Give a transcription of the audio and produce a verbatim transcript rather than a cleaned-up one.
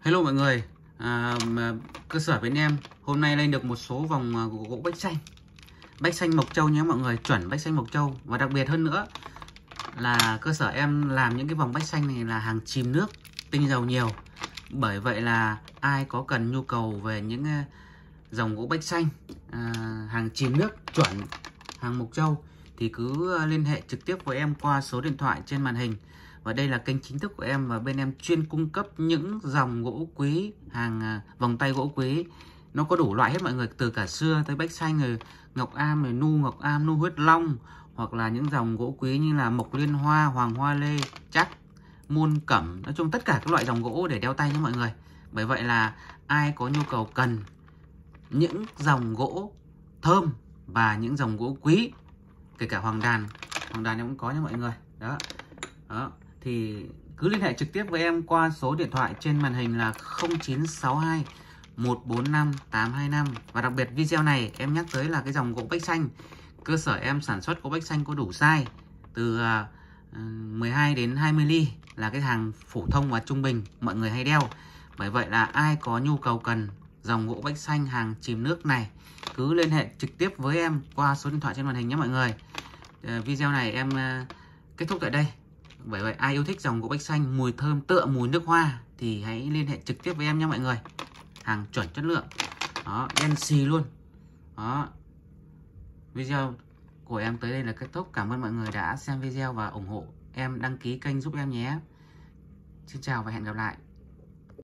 Hello mọi người, à, mà cơ sở bên em hôm nay lên được một số vòng à, gỗ bách xanh, bách xanh Mộc Châu nhé mọi người, chuẩn bách xanh Mộc Châu. Và đặc biệt hơn nữa là cơ sở em làm những cái vòng bách xanh này là hàng chìm nước, tinh dầu nhiều. Bởi vậy là ai có cần nhu cầu về những à, dòng gỗ bách xanh à, hàng chìm nước chuẩn, hàng Mộc Châu thì cứ liên hệ trực tiếp với em qua số điện thoại trên màn hình. Và đây là kênh chính thức của em, và bên em chuyên cung cấp những dòng gỗ quý, hàng à, vòng tay gỗ quý. Nó có đủ loại hết mọi người, từ cả xưa tới bách xanh, rồi ngọc am, rồi nu ngọc am, nu huyết long, hoặc là những dòng gỗ quý như là mộc liên hoa, hoàng hoa lê, chắc, muôn cẩm. Nói chung tất cả các loại dòng gỗ để đeo tay nhé mọi người. Bởi vậy là ai có nhu cầu cần những dòng gỗ thơm và những dòng gỗ quý, kể cả hoàng đàn, hoàng đàn em cũng có nha mọi người. Đó, đó thì cứ liên hệ trực tiếp với em qua số điện thoại trên màn hình là không chín sáu hai một bốn năm tám hai năm. Và đặc biệt video này em nhắc tới là cái dòng gỗ bách xanh, cơ sở em sản xuất gỗ bách xanh có đủ size từ uh, mười hai đến hai mươi ly, là cái hàng phổ thông và trung bình mọi người hay đeo. Bởi vậy là ai có nhu cầu cần dòng gỗ bách xanh hàng chìm nước này cứ liên hệ trực tiếp với em qua số điện thoại trên màn hình nhé mọi người. uh, Video này em uh, kết thúc tại đây. Bởi vậy ai yêu thích dòng gỗ bách xanh mùi thơm tựa mùi nước hoa thì hãy liên hệ trực tiếp với em nhé mọi người. Hàng chuẩn chất lượng, đó, đen xì luôn. Đó, video của em tới đây là kết thúc. Cảm ơn mọi người đã xem video và ủng hộ em, đăng ký kênh giúp em nhé. Xin chào và hẹn gặp lại.